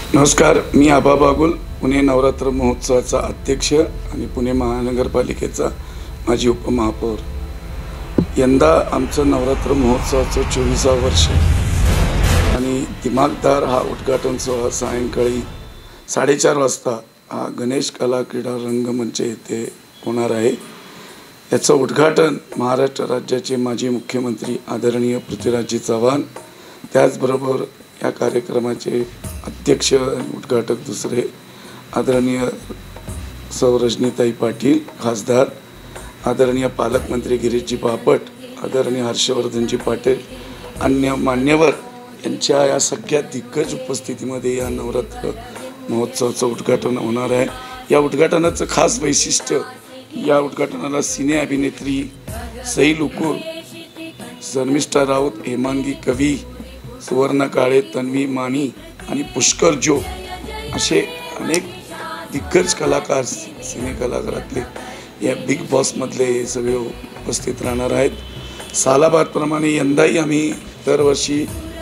नमस्कार, मी आबा बागुल, पुणे नवरात्र महोत्सवाचा अध्यक्ष आणि पुणे महानगरपालिकेचा माजी उपमहापौर। यंदा आमचं नवरात्र महोत्सवाचं 24वे वर्ष आणि दिमागदार हा उद्घाटन सोहळा सायंकाळी 4:30 वाजता हा गणेश कला क्रीडा रंगमंच येथे होणार आहे। याचं उद्घाटन महाराष्ट्र राज्याचे माजी मुख्यमंत्री आदरणीय पृथ्वीराजजी चव्हाण, त्याचबरोबर या कार्यक्रमाचे अध्यक्ष आणि उद्घाटक दुसरे आदरणीय सौ रजनीताई पाटील खासदार, आदरणीय पालकमंत्री गिरीशजी बापट, आदरणीय हर्षवर्धनजी पाटील, अन्य मान्यवर यांच्या या सगळ्या दिग्गज उपस्थितीमध्ये या नवरात्र महोत्सवाचं उद्घाटन होणार आहे। या उद्घाटनाचं खास वैशिष्ट्य, या उद्घाटनाला सिने अभिनेत्री सई लुकूर, शर्मिष्ठा राऊत, हेमांगी कवी, सुवर्णा काळे, तन्वी मानी आणि पुष्कर जो असे अनेक दिग्गज कलाकार, सिने कलाकारातले या बिग बॉसमधले हे सगळे उपस्थित राहणार आहेत। सालाबादप्रमाणे यंदाही आम्ही दरवर्षी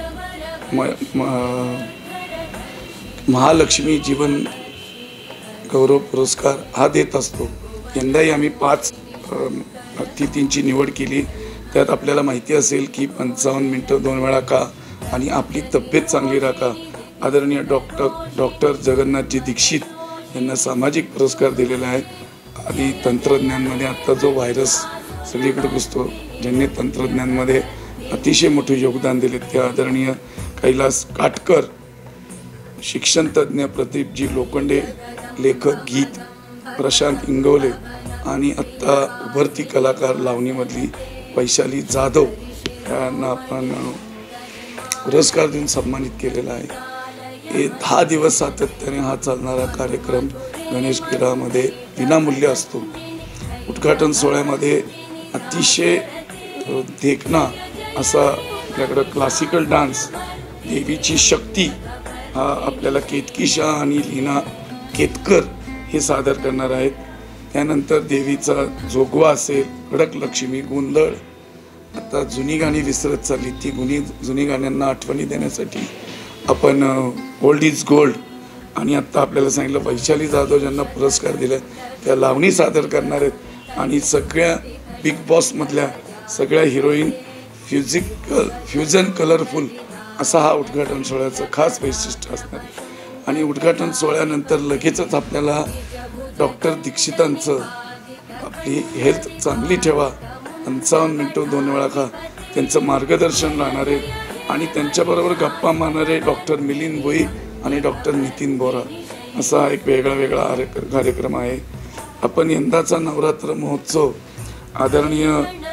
महालक्ष्मी जीवन गौरव पुरस्कार हा देत असतो। यंदाही आम्ही 5 अतिथींची निवड केली। त्यात आपल्याला माहिती असेल की 55 मिनिटं 2 वेळा का आणि आपली तब्येत चांगली राखा आदरणीय डॉक्टर जगन्नाथजी दीक्षित यांना सामाजिक पुरस्कार दिलेला आहे। आणि तंत्रज्ञानमध्ये आत्ता जो व्हायरस सगळीकडे घुसतो, ज्यांनी तंत्रज्ञानमध्ये अतिशय मोठे योगदान दिले ते आदरणीय कैलास काटकर, शिक्षणतज्ञ प्रदीपजी लोखंडे, लेखक गीत प्रशांत इंगवले आणि आत्ता उभरती कलाकार लावणीमधली वैशाली जाधव यांना आपण पुरस्कार देऊन सन्मानित केलेला आहे। हे 10 दिवस सातत्याने हा चालणारा कार्यक्रम गणेश क्रीडामध्ये विनामूल्य असतो। उद्घाटन सोहळ्यामध्ये अतिशय देखणा असा आपल्याकडं क्लासिकल डान्स, देवीची शक्ती हा आपल्याला केतकी शाह आणि लीना केतकर हे सादर करणार आहेत। त्यानंतर देवीचा जोगवा असेल, कडक लक्ष्मी, गोंधळ, आता जुनी गाणी विसरत चालली, ती जुनी गाण्यांना आठवणी देण्यासाठी आपण ओल्ड इज गोल्ड आणि आत्ता आपल्याला सांगितलं वैशाली जाधव ज्यांना पुरस्कार दिला त्या लावणी सादर करणार आहेत। आणि सगळ्या बिग बॉसमधल्या सगळ्या हिरोईन फ्युजन कलरफुल असा हा उद्घाटन सोहळ्याचं खास वैशिष्ट्य असणार आहे। आणि उद्घाटन सोहळ्यानंतर लगेचच आपल्याला डॉक्टर दीक्षितांचं आपली हेल्थ चांगली ठेवा 55 मिनिटं 2 वेळा खा त्यांचं मार्गदर्शन राहणार आहे। आणि त्यांच्याबरोबर गप्पा मारणारे डॉक्टर मिलिंद भोई आणि डॉक्टर नितीन बोरा असा एक वेगळा कार्यक्रम आहे। आपण यंदाचा नवरात्र महोत्सव आदरणीय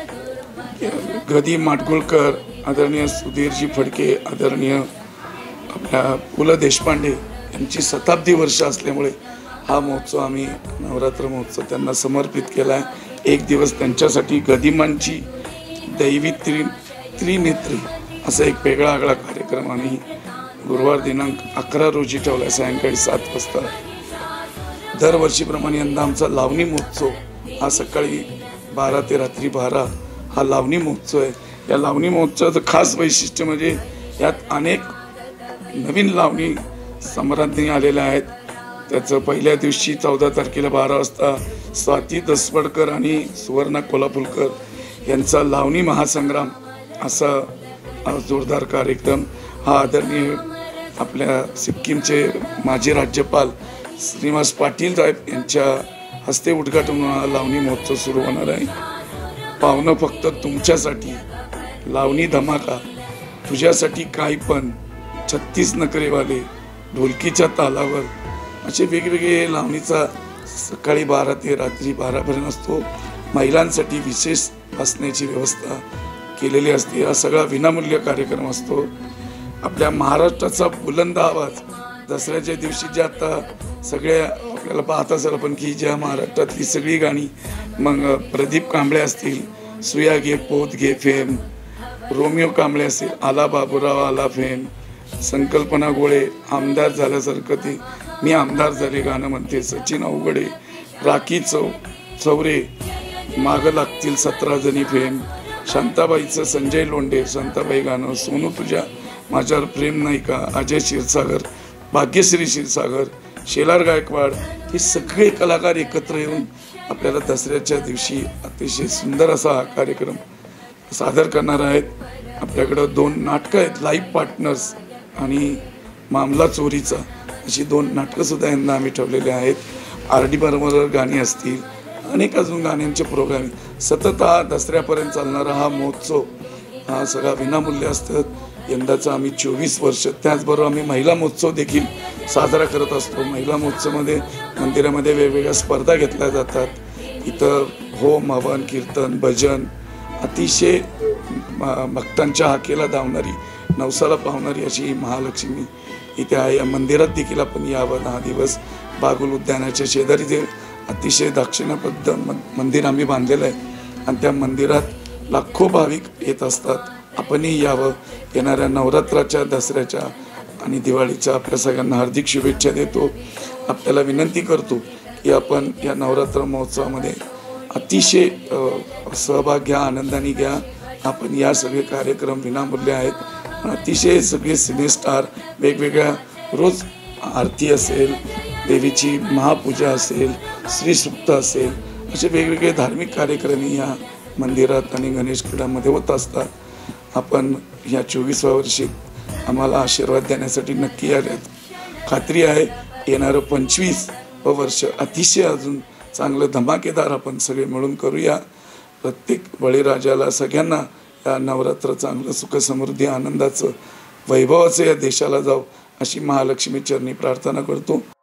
गदी माडगुळकर, आदरणीय सुधीरजी फडके, आदरणीय आपल्या पु ल देशपांडे यांची शताब्दी वर्ष असल्यामुळे हा महोत्सव आम्ही नवरात्र महोत्सव त्यांना समर्पित केला आहे। एक दिवस त्यांच्यासाठी गदिमांची दैवी त्रिनेत्री असा एक वेगळा कार्यक्रम आम्ही गुरुवार दिनांक 11 रोजी ठेवला आहे सायंकाळी 7 वाजता। दरवर्षीप्रमाणे यंदा आमचा लावणी महोत्सव हा सकाळी 12 ते रात्री 12 हा लावणी महोत्सव आहे। या लावणी महोत्सवाचं खास वैशिष्ट्य म्हणजे यात अनेक नवीन लावणी सम्राज्ञी आलेल्या आहेत। त्याचं पहिल्या दिवशी 14 तारखेला 12 वाजता स्वाती दसवडकर आणि सुवर्णा कोल्हापूरकर यांचा लावणी महासंग्राम असा जोरदार कार्यक्रम हा आदरणीय आपल्या सिक्कीमचे माजी राज्यपाल श्रीनिवास पाटील साहेब यांच्या हस्ते उद्घाटन लावणी महोत्सव सुरू होणार आहे। पाहुणं फक्त तुमच्यासाठी, लावणी धमाका, तुझ्यासाठी काही पण, 36 नखरेवाले, ढोलकीच्या तालावर असे वेगवेगळे लावणीचा सकाळी 12 ते रात्री 12पर्यंत असतो। महिलांसाठी विशेष बसण्याची व्यवस्था केलेली असते। हा सगळा विनामूल्य कार्यक्रम असतो। आपल्या महाराष्ट्राचा बुलंद आवाज दसऱ्याच्या दिवशी जे आता सगळ्या आपल्याला पाहत असेल आपण की ज्या महाराष्ट्रातली सगळी गाणी, मग प्रदीप कांबळे असतील, सुया घे पोत घे फेम, रोमिओ कांबळे असेल, आला बाबूराव आला फेम, संकल्पना गोळे, आमदार झाल्यासारखं ते मी आमदार झाले गाणं म्हणते, सचिन अवघडे, राखी चौरे, मागं लागतील 17 जणी फेम, शांताबाईचं संजय लोंढे, शांताबाई गाणं, सोनू तुझ्या माझ्यावर प्रेम नाही का, अजय क्षीरसागर, भाग्यश्री क्षीरसागर, शेलार गायकवाड हे सगळे कलाकार एकत्र येऊन आपल्याला दसऱ्याच्या दिवशी अतिशय सुंदर असा हा कार्यक्रम सादर करणार आहेत. आपल्याकडं 2 नाटकं आहेत, लाईव्ह पार्टनर्स आणि मामला चोरीचा, अशी 2 नाटकंसुद्धा यंदा आम्ही ठेवलेले आहेत. RD बरोबर गाणी असतील, अनेक अजून गाण्यांचे प्रोग्राम. सतत हा दसऱ्यापर्यंत चालणारा हा महोत्सव हा सगळा विनामूल्य असतात. यंदाचं आम्ही 24 वर्ष. त्याचबरोबर आम्ही महिला महोत्सव देखील साजरा करत असतो. महिला महोत्सवामध्ये मंदिरामध्ये वेगवेगळ्या स्पर्धा घेतल्या जातात. इथं होम, हवन, कीर्तन, भजन, अतिशय भक्तांच्या हाकेला धावणारी, नवसाला पावणारी अशी ही महालक्ष्मी इथे आहे. या मंदिरात देखील आपण यावं. 10 दिवस बागुल उद्यानाच्या शेजारी जे अतिशय दाक्षिणाबद्ध मंदिर आम्ही बांधलेलं आहे आणि त्या मंदिरात लाखो भाविक येत असतात. आपणही यावं. येणाऱ्या नवरात्राच्या, दसऱ्याच्या आणि दिवाळीच्या आपल्या सगळ्यांना हार्दिक शुभेच्छा देतो. आपल्याला विनंती करतो की आपण या नवरात्र महोत्सवामध्ये अतिशय सहभाग घ्या, आनंदाने घ्या. आपण या सगळे कार्यक्रम विनामूल्य आहेत. अतिशय सगळे सिनेस्टार वेगवेगळ्या, रोज आरती असेल, देवीची महापूजा असेल, श्रीसूक्त असेल, असे वेगवेगळे धार्मिक कार्यक्रम या मंदिरात आणि गणेश क्रीडामध्ये होत असतात. आपण ह्या 24व्या वर्षी आम्हाला आशीर्वाद देण्यासाठी नक्की आल्यात. खात्री आहे येणारं 25वं वर्ष अतिशय अजून चांगलं धमाकेदार आपण सगळे मिळून करूया. प्रत्येक बळीराजाला, सगळ्यांना या नवरात्र चांगलं सुख समृद्धी आनंदाचं वैभवाचं या देशाला जाऊ अशी महालक्ष्मी चरणी प्रार्थना करतो.